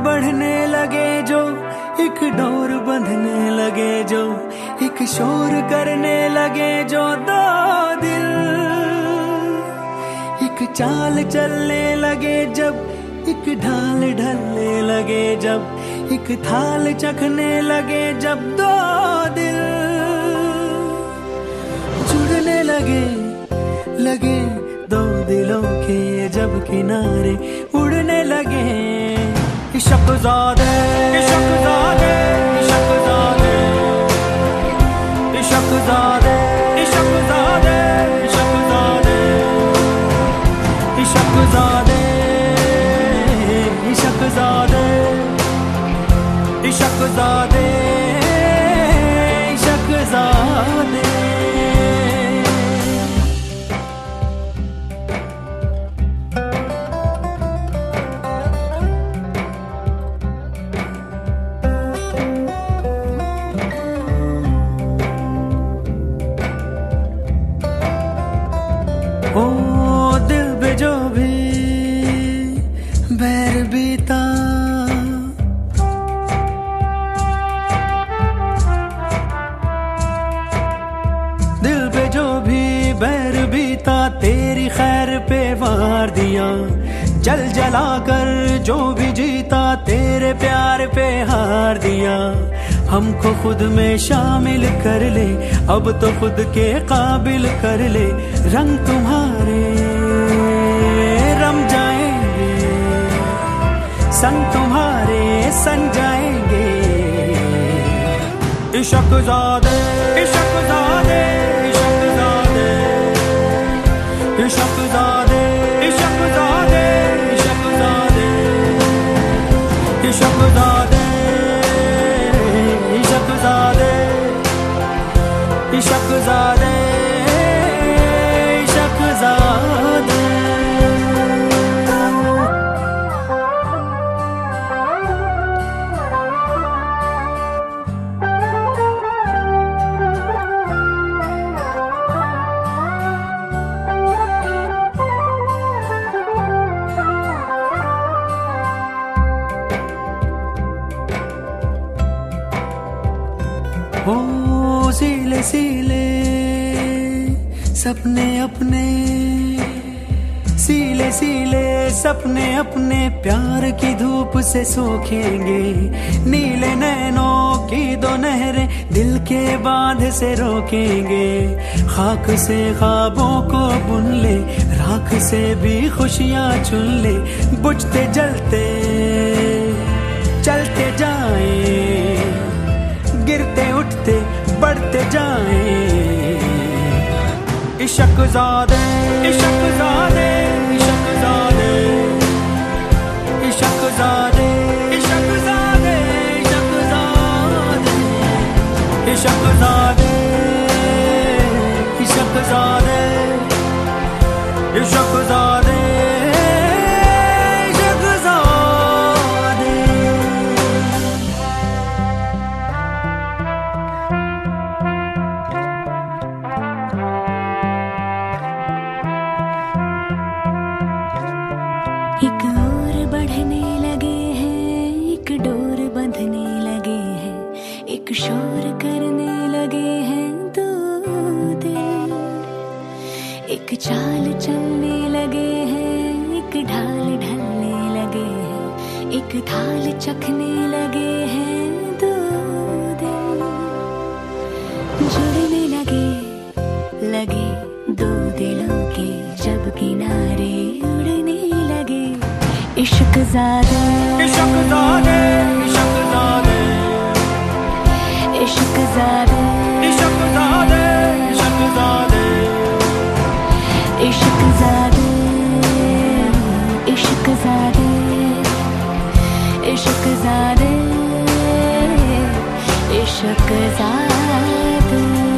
बढ़ने लगे जो, एक डोर बंधने लगे जो, एक शोर करने लगे जो दो दिल, एक चाल चलने लगे जब, एक ढाल ढलने लगे जब, एक थाल चखने लगे जब दो दिल जुड़ने लगे दो दिलों के जब किनारे उड़ने लगे। इश्क ज़ादे इश्क ज़ादे इश्क ज़ादे इश्क ज़ादे इश्क ज़ादे इश्क ज़ादे इश्क ज़ादे इश्क ज़ादे इश्क ज़ादे इश्क ज़ादे। ओ दिल पे जो भी बैर बीता, दिल पे जो भी बैर बीता, तेरी खैर पे वार दिया। जल जला कर जो भी जीता, तेरे प्यार पे हार दिया। हमको खुद में शामिल कर ले, अब तो खुद के काबिल कर ले। रंग तुम्हारे रम जाएंगे, संग तुम्हारे सन जाएंगे। इश्क ज़ादे इश्क ज़ादे इश्क ज़ादे इश्क ज़ादे इश्क ज़ादे इश्क ज़ादे इश्क ज़ादे इश्क ज़ादे इश्क ज़ादे इश्क ज़ादे। ओ सीले सीले सपने अपने, सीले सीले सपने अपने, प्यार की धूप से सोखेंगे। नीले नैनों की दो नहरें दिल के बांध से रोकेंगे। खाक से ख्वाबों को बुन ले, राख से भी खुशियां चुन ले। बुझते जलते चलते जाएं, गिरते उठते बढ़ते जाएं। इश्क ज़ादे इश्क ज़ादे इश्क ज़ादे इश्क ज़ादे इश्क ज़ादे इश्क ज़ादे इश्क ज़ादे इश्क ज़ादे इश्क ज़ादे। एक और बढ़ने लगे हैं, एक डोर बंधने लगे हैं, एक शोर करने लगे हैं दो दिल। एक चाल चलने लगे हैं, एक ढाल ढलने लगे हैं, एक थाल चखने लगे हैं दो दिल। जुड़ने लगे दो दिलों के जब किनारे उड़ने लगे। इश्क ज़ादे इश्क ज़ादे इश्क ज़ादे इश्क ज़ादे इश्क ज़ादे इश्क ज़ादे इश्क ज़ादे इश्क ज़ादे इश्क ज़ादे इश्क ज़ादे।